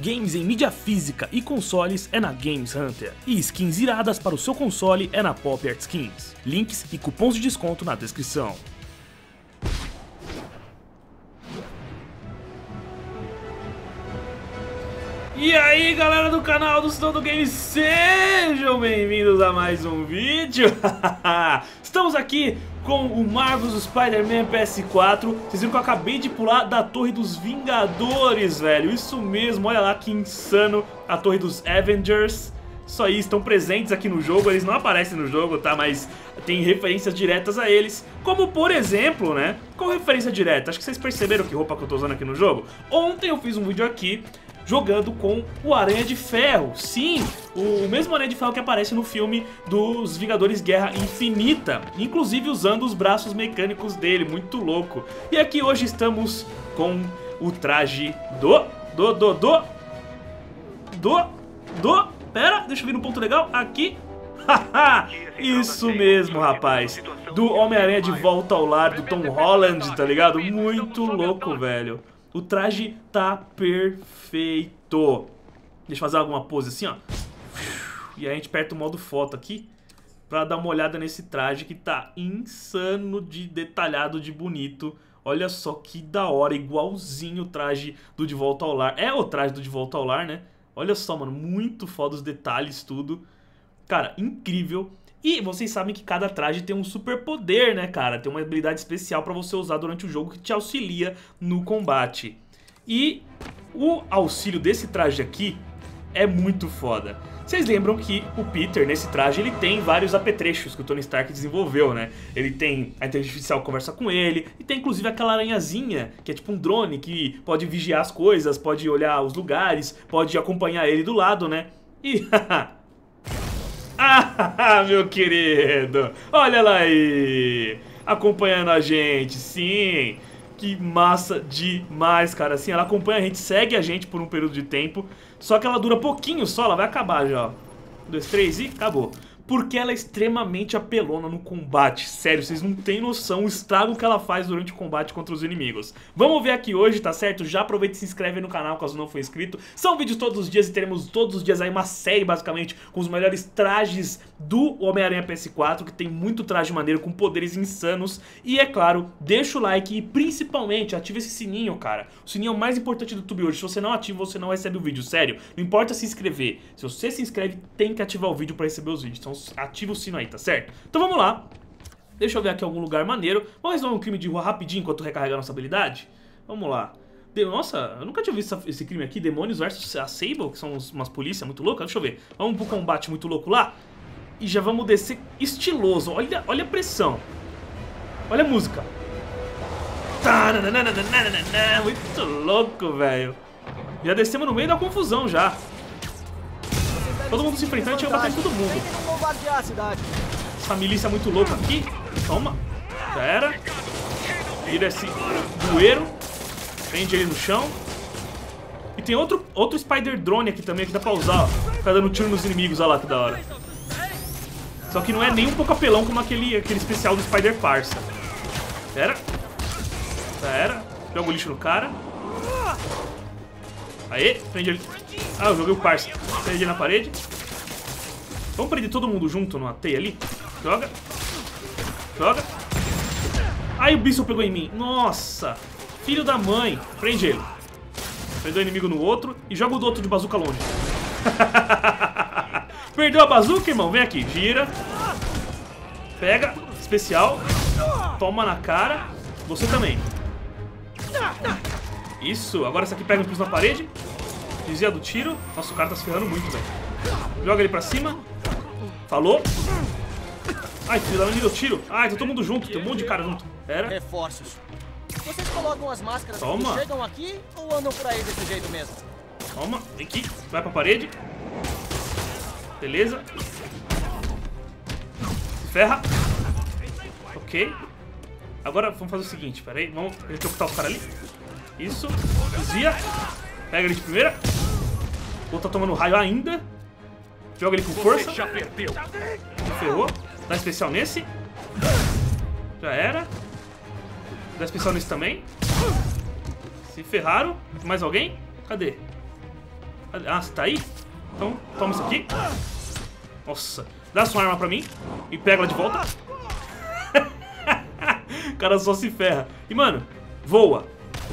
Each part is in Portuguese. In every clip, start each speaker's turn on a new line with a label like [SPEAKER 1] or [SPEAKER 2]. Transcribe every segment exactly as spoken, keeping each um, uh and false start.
[SPEAKER 1] Games em mídia física e consoles é na Games Hunter. E skins iradas para o seu console é na Pop Art Skins. Links e cupons de desconto na descrição. E aí galera do canal do Todo Games, sejam bem-vindos a mais um vídeo. Estamos aqui com o Marvel's Spider-Man P S quatro. Vocês viram que eu acabei de pular da Torre dos Vingadores, velho. Isso mesmo, olha lá que insano, a Torre dos Avengers. Isso aí, estão presentes aqui no jogo, eles não aparecem no jogo, tá? Mas tem referências diretas a eles. Como por exemplo, né? Qual referência direta? Acho que vocês perceberam que roupa que eu tô usando aqui no jogo. Ontem eu fiz um vídeo aqui jogando com o Aranha de Ferro. Sim, o mesmo Aranha de Ferro que aparece no filme dos Vingadores Guerra Infinita, inclusive usando os braços mecânicos dele, muito louco. E aqui hoje estamos com o traje do... Do, do, do... Do... Do... Pera, deixa eu vir no ponto legal, aqui. Haha, isso mesmo, rapaz. Do Homem-Aranha de Volta ao Lar, do Tom Holland, tá ligado? Muito louco, velho. O traje tá perfeito. Deixa eu fazer alguma pose assim, ó. E aí a gente aperta o modo foto aqui pra dar uma olhada nesse traje que tá insano de detalhado, de bonito. Olha só que da hora, igualzinho o traje do De Volta ao Lar. É o traje do De Volta ao Lar, né? Olha só, mano, muito foda os detalhes, tudo. Cara, incrível. E vocês sabem que cada traje tem um super poder, né, cara? Tem uma habilidade especial pra você usar durante o jogo que te auxilia no combate. E o auxílio desse traje aqui é muito foda. Vocês lembram que o Peter, nesse traje, ele tem vários apetrechos que o Tony Stark desenvolveu, né? Ele tem a inteligência artificial que conversa com ele, e tem inclusive aquela aranhazinha, que é tipo um drone, que pode vigiar as coisas, pode olhar os lugares, pode acompanhar ele do lado, né? E... ah, meu querido, olha lá aí, acompanhando a gente, sim, que massa demais, cara, assim, ela acompanha a gente, segue a gente por um período de tempo, só que ela dura pouquinho só, ela vai acabar já, ó, um, dois, três e acabou. Porque ela é extremamente apelona no combate. Sério, vocês não têm noção o estrago que ela faz durante o combate contra os inimigos. Vamos ver aqui hoje, tá certo? Já aproveita e se inscreve no canal caso não for inscrito. São vídeos todos os dias e teremos todos os dias aí uma série, basicamente, com os melhores trajes do Homem-Aranha P S quatro, que tem muito traje maneiro, com poderes insanos. E é claro, deixa o like e principalmente ativa esse sininho, cara. O sininho é o mais importante do YouTube hoje. Se você não ativa, você não recebe o vídeo, sério. Não importa se inscrever. Se você se inscreve, tem que ativar o vídeo pra receber os vídeos. Então ativa o sino aí, tá certo? Então vamos lá. Deixa eu ver aqui algum lugar maneiro. Vamos resolver um crime de rua rapidinho enquanto recarregar a nossa habilidade? Vamos lá. De... Nossa, eu nunca tinha visto essa... esse crime aqui. Demônios versus a Sable, que são uns... umas polícias muito loucas. Deixa eu ver. Vamos pro combate muito louco lá. E já vamos descer estiloso. Olha, olha a pressão. Olha a música. Muito louco, velho. Já descemos no meio da confusão já. Todo mundo se enfrentando e tinha batendo todo mundo. Essa milícia muito louca aqui. Toma. Já era. Vira esse bueiro. Prende ele no chão. E tem outro, outro Spider Drone aqui também que dá pra usar, ó. Fica dando tiro nos inimigos, olha lá que da hora. Só que não é nem um pouco apelão como aquele, aquele especial do Spider Parça. Já era. Já era. Joga o lixo no cara. Aê, prende ele. Ah, eu joguei o parça. Prende ele na parede. Vamos prender todo mundo junto numa teia ali. Joga. Joga. Ai, o bicho pegou em mim. Nossa. Filho da mãe. Prende ele. Prendeu o inimigo no outro. E joga o do outro de bazuca longe. Perdeu a bazuca, irmão? Vem aqui. Gira. Pega. Especial. Toma na cara. Você também. Isso. Agora essa aqui pega um impulso na parede. Desvia do tiro. Nossa, o cara tá se ferrando muito, velho. Joga ele pra cima. Falou. Ai, filho da mãe, me deu tiro. Ai, tá todo mundo junto. Tem um monte de cara junto. Pera.
[SPEAKER 2] Reforços. Vocês colocam as máscaras
[SPEAKER 1] Toma.
[SPEAKER 2] quando chegam aqui ou andam por aí desse jeito mesmo?
[SPEAKER 1] Toma. Vem aqui. Vai pra parede. Beleza. Se ferra. Ok. Agora vamos fazer o seguinte. Pera aí. Vamos executar os caras ali. Isso. Desvia. Pega ele de primeira. O outro tá tomando raio ainda. Joga ele com força. Já perdeu. Ferrou. Dá especial nesse. Já era. Dá especial nesse também. Se ferraram. Mais alguém? Cadê? Ah, você tá aí? Então, toma isso aqui. Nossa, dá sua arma pra mim e pega ela de volta. O cara só se ferra. E, mano, voa.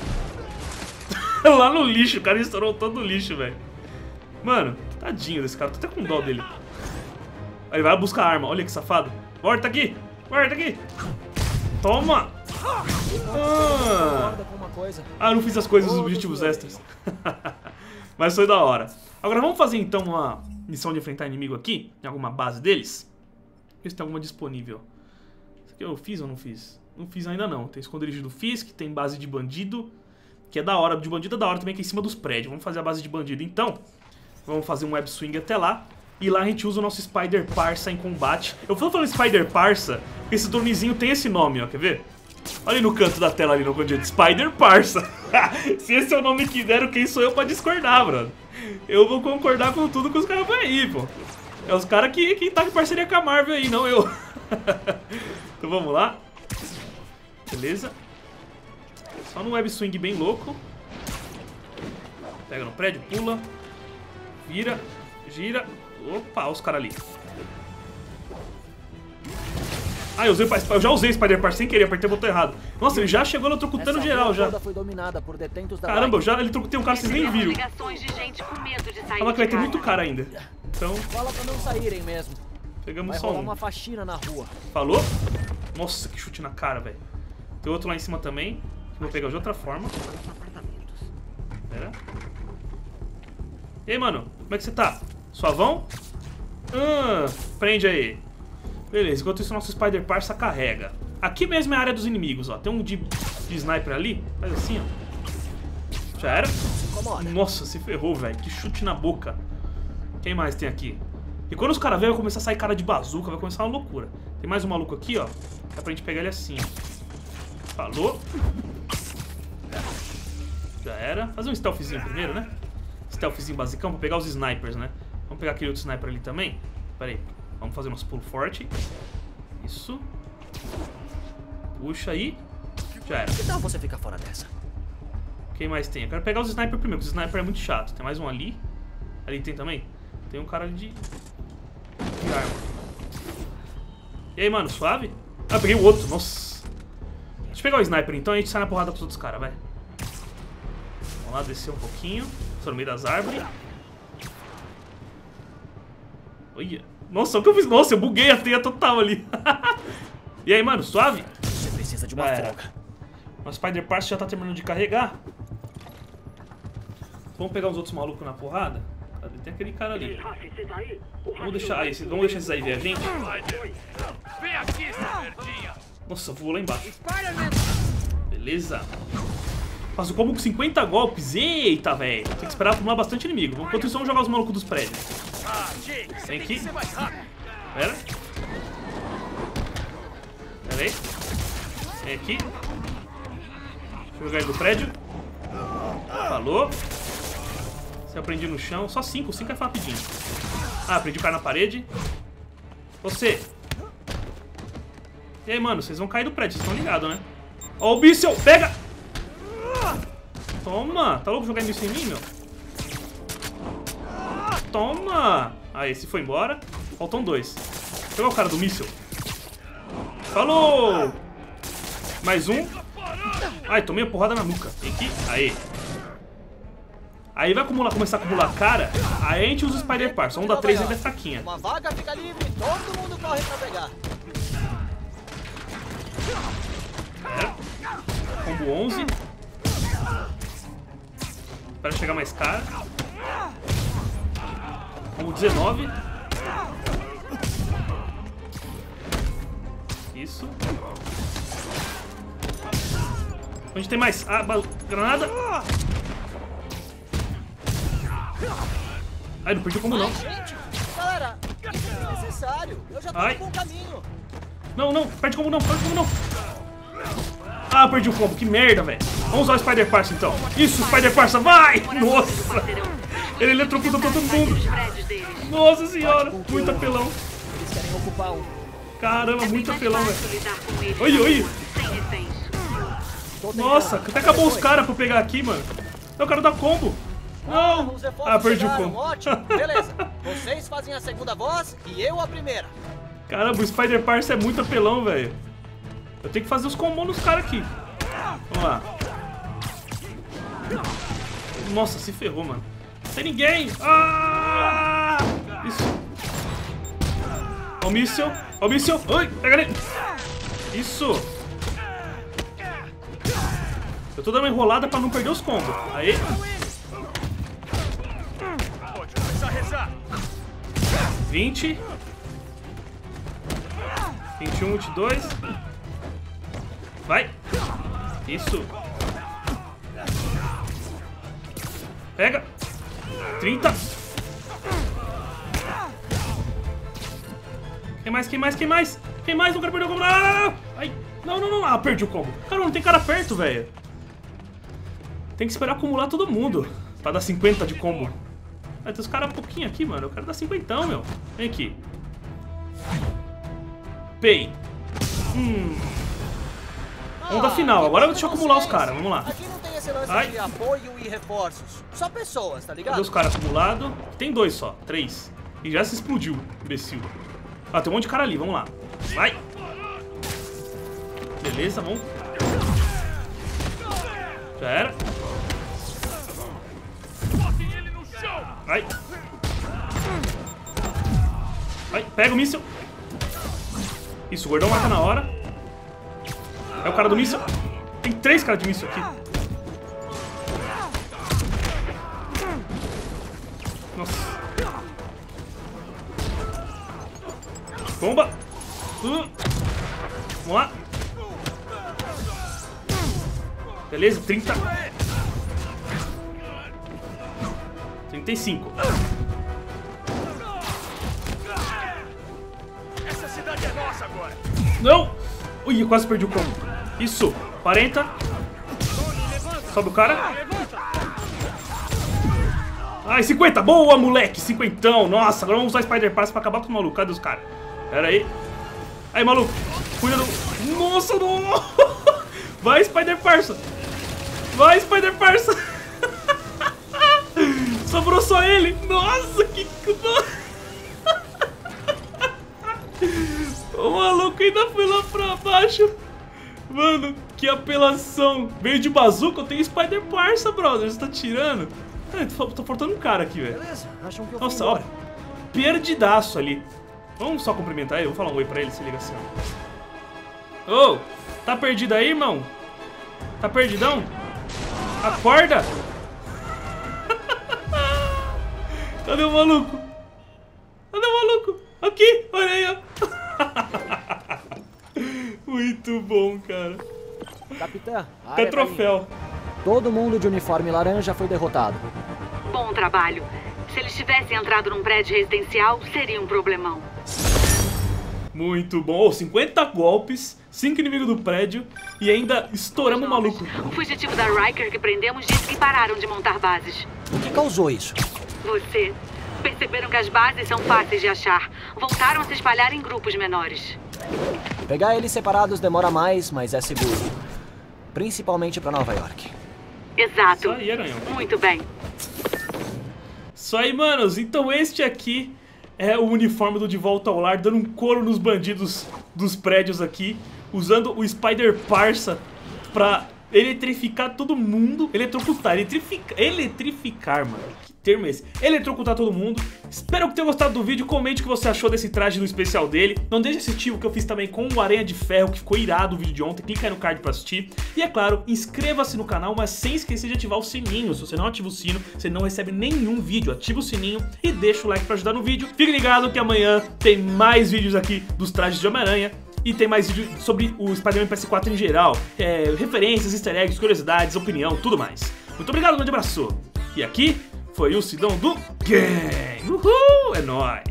[SPEAKER 1] Lá no lixo, o cara estourou todo o lixo, velho. Mano, tadinho desse cara, tô até com dó dele. Aí vai buscar a arma, olha que safado. Morta aqui, morta aqui. Toma. Ah, ah eu não fiz as coisas, os objetivos extras. Mas foi da hora. Agora vamos fazer então uma missão de enfrentar inimigo aqui, em alguma base deles. Ver se tem alguma disponível. Isso aqui eu fiz ou não fiz? Não fiz ainda não. Tem esconderijo do Fisk, tem base de bandido, que é da hora. De bandido é da hora também, que é em cima dos prédios. Vamos fazer a base de bandido então. Vamos fazer um web swing até lá. E lá a gente usa o nosso Spider Parsa em combate. Eu tô falando Spider Parsa, porque esse dronezinho tem esse nome, ó. Quer ver? Olha ali no canto da tela, ali no canto, Spider Parsa. Se esse é o nome que deram, quem sou eu pra discordar, brother? Eu vou concordar com tudo que os caras vão aí, pô. É os caras que, que tá em parceria com a Marvel aí, não eu. Então vamos lá. Beleza. Só no web swing bem louco. Pega no prédio, pula. Vira, gira. Opa, olha os caras ali. Ah, eu, usei, eu já usei Spider Parse sem querer, apertei o botão errado. Nossa, ele já chegou eletrocutando geral já.
[SPEAKER 2] Foi dominada por detentos da
[SPEAKER 1] Caramba, eu já eletrocutei um cara que vocês nem viram. Fala que vai ter muito cara ainda. Então.
[SPEAKER 2] Fala pra não saírem mesmo.
[SPEAKER 1] Pegamos
[SPEAKER 2] vai
[SPEAKER 1] só um.
[SPEAKER 2] uma faxina na rua.
[SPEAKER 1] Falou? Nossa, que chute na cara, velho. Tem outro lá em cima também. Que eu vou pegar de outra forma. Pera. E aí, mano? Como é que você tá? Suavão? Ah, prende aí. Beleza, enquanto isso nosso Spider Parsa carrega. Aqui mesmo é a área dos inimigos, ó. Tem um de, de sniper ali. Faz assim, ó. Já era? Nossa, se ferrou, velho. Que chute na boca. Quem mais tem aqui? E quando os caras verem, vai começar a sair cara de bazuca. Vai começar uma loucura. Tem mais um maluco aqui, ó. Dá pra gente pegar ele assim, ó. Falou. Já era. Fazer um stealthzinho primeiro, né? Stealthzinho basicão pra pegar os snipers, né? Vamos pegar aquele outro sniper ali também. Pera aí. Vamos fazer nosso pulo forte. Isso. Puxa aí. Já era.
[SPEAKER 2] Que tal você ficar fora dessa?
[SPEAKER 1] Quem mais tem? Eu quero pegar os sniper primeiro, porque o sniper é muito chato. Tem mais um ali. Ali tem também. Tem um cara ali de... de arma. E aí, mano, suave? Ah, peguei o outro. Nossa. Deixa eu pegar o sniper então e a gente sai na porrada pros outros caras, vai. Vamos lá, descer um pouquinho. Estou no meio das árvores. Olha. Nossa, o que eu fiz? Nossa, eu buguei a teia total ali. E aí, mano, suave?
[SPEAKER 2] Você precisa de uma
[SPEAKER 1] ah,
[SPEAKER 2] folga.
[SPEAKER 1] O Spider Parse já tá terminando de carregar. Vamos pegar os outros malucos na porrada? Tem aquele cara ali. Vamos deixar, aí, vamos deixar esses aí ver a gente. Nossa, voou lá embaixo. Beleza. Faço como com cinquenta golpes. Eita, velho. Tem que esperar acumular bastante inimigo. Enquanto isso, vamos jogar os malucos dos prédios. Vem aqui. Pera. Pera aí. Vem aqui. Deixa eu jogar ele do prédio. Falou. Se eu aprendi no chão. Só cinco. cinco é rapidinho. Ah, aprendi o cara na parede. Você. E aí, mano? Vocês vão cair do prédio. Vocês estão ligados, né? Ó o míssel. Pega. Toma. Tá louco jogar míssel em mim, meu? Toma! Aí, esse foi embora. Faltam dois. Vou pegar o cara do míssil. Falou! Mais um. Ai, tomei a porrada na nuca. Vem aqui. Aí. Aí vai acumular, começar a acumular cara. Aí a gente usa o Spider Parse. Vamos dar três ainda é fraquinha.
[SPEAKER 2] Uma vaga fica livre, todo mundo corre pra pegar.
[SPEAKER 1] Pera. Combo onze. Para chegar mais cara. Combo dezenove. Isso. A gente tem mais. Ah, granada. Ai, não perdi o combo não.
[SPEAKER 2] Gente, galera, isso é desnecessário. Eu já tô
[SPEAKER 1] Ai.
[SPEAKER 2] no bom caminho.
[SPEAKER 1] Não, não, perde combo não, perde combo não. Ah, eu perdi o combo, que merda, velho. Vamos usar o Spider Parse então. Isso, Spider Parse, vai! Nossa! Ele eletrocuta todo mundo. Nossa senhora, muito apelão.
[SPEAKER 2] Eles querem ocupar um.
[SPEAKER 1] Caramba, muito apelão, velho. Oi, oi. Nossa, até acabou os caras pra eu pegar aqui, mano. É o cara da combo. Não!
[SPEAKER 2] Os reforços
[SPEAKER 1] Ah, perdi o
[SPEAKER 2] chegaram,
[SPEAKER 1] combo.
[SPEAKER 2] ótimo. Beleza. Vocês fazem a segunda voz e eu a primeira.
[SPEAKER 1] Caramba, o Spider Parça é muito apelão, velho. Eu tenho que fazer os combos nos caras aqui. Vamos lá. Nossa, se ferrou, mano. Não tem ninguém. Ah! Isso. Ó o míssil. Ó o míssil. Ai, pega ele. Isso. Eu tô dando uma enrolada pra não perder os combos. Aí. vinte. vinte e um, vinte e dois. Vai. Isso. Pega. trinta. Quem mais? Quem mais? Quem mais? Quem mais? Não quero perder o combo. Não, não, não. Ai. Não, não, não. Ah, perdi o combo. Cara, não tem cara perto, velho. Tem que esperar acumular todo mundo pra dar cinquenta de combo. Ah, tem os caras um pouquinho aqui, mano. Eu quero dar cinquentão, meu. Vem aqui. Pay. Hum. Vamos dar final. Agora deixa eu acumular os caras. Vamos lá.
[SPEAKER 2] Aqui não tem esse lance
[SPEAKER 1] Ai.
[SPEAKER 2] de apoio e reforços. Só pessoas, tá ligado?
[SPEAKER 1] Cadê os caras acumulados? Tem dois só. Três. E já se explodiu, imbecil. Ah, tem um monte de cara ali. Vamos lá. Vai. Beleza, vamos. Já era. Vai. Vai, pega o míssil. Isso, o gordão mata na hora. É o cara do míssil. Tem três caras de míssil aqui. Nossa. Bomba. Uh. Vamos lá. Beleza, trinta. trinta e cinco.
[SPEAKER 3] Essa cidade é nossa agora.
[SPEAKER 1] Não! Ui, eu quase perdi o combo. Isso, quarenta. Sobe o cara. Ai, cinquenta. Boa, moleque. Cinquentão. Nossa, agora vamos usar Spider Pass pra acabar com o maluco. Cadê os caras? Pera aí. Aí, maluco. Cuida do... Nossa, não. Vai, Spider Parça. Vai, Spider Parça. Sobrou só ele. Nossa, que... O maluco ainda foi lá pra baixo. Mano, que apelação. Veio de bazuca, eu tenho Spider Parça, brother. Você tá tirando? Ah, tá faltando um cara aqui, velho.
[SPEAKER 2] Beleza, acham que eu
[SPEAKER 1] Nossa,
[SPEAKER 2] vou
[SPEAKER 1] ó. Perdidaço ali. Vamos só cumprimentar ele. Vou falar um oi pra ele, se liga assim, ó. Ô, tá perdido aí, irmão? Tá perdidão? Acorda! Cadê o maluco? Cadê o maluco? Aqui, olha aí, ó. Muito bom, cara.
[SPEAKER 2] Capitã, a
[SPEAKER 1] Até
[SPEAKER 2] área tá
[SPEAKER 1] troféu.
[SPEAKER 2] limpa. Todo mundo de uniforme laranja foi derrotado.
[SPEAKER 4] Bom trabalho. Se eles tivessem entrado num prédio residencial, seria um problemão.
[SPEAKER 1] Muito bom. Oh, cinquenta golpes, cinco inimigos do prédio e ainda estouramos o maluco.
[SPEAKER 4] O fugitivo da Riker que prendemos disse que pararam de montar bases.
[SPEAKER 2] O que causou isso?
[SPEAKER 4] Você. Perceberam que as bases são fáceis de achar. Voltaram a se espalhar em grupos menores.
[SPEAKER 2] Pegar eles separados demora mais, mas é seguro. Principalmente pra Nova York.
[SPEAKER 4] Exato.
[SPEAKER 1] Isso aí, Aranhão.
[SPEAKER 4] Muito bem.
[SPEAKER 1] Isso aí, manos. Então este aqui é o uniforme do De Volta ao Lar, dando um couro nos bandidos dos prédios aqui, usando o Spider Parça pra eletrificar todo mundo. Eletrocutar, eletrificar, eletrificar, mano. Que termo é esse? Eletrocutar todo mundo. Espero que tenham gostado do vídeo. Comente o que você achou desse traje no especial dele. Não deixe de assistir o que eu fiz também com o Aranha de Ferro, que ficou irado o vídeo de ontem. Clica aí no card pra assistir. E é claro, inscreva-se no canal, mas sem esquecer de ativar o sininho. Se você não ativa o sino, você não recebe nenhum vídeo. Ativa o sininho e deixa o like pra ajudar no vídeo. Fique ligado que amanhã tem mais vídeos aqui dos trajes de Homem-Aranha. E tem mais vídeos sobre o Spider-Man P S quatro em geral, é, referências, easter eggs, curiosidades, opinião, tudo mais. Muito obrigado, um grande abraço. E aqui foi o Sidão do Game. Uhul, é nóis.